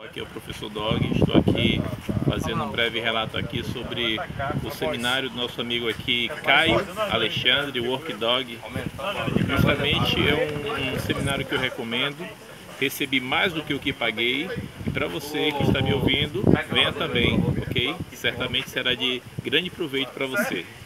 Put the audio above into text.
Aqui é o professor Dog, estou aqui fazendo um breve relato aqui sobre o seminário do nosso amigo aqui, Caio Alexandre, Work Dog. Justamente é um seminário que eu recomendo, recebi mais do que o que paguei, e para você que está me ouvindo, venha também, ok? Certamente será de grande proveito para você.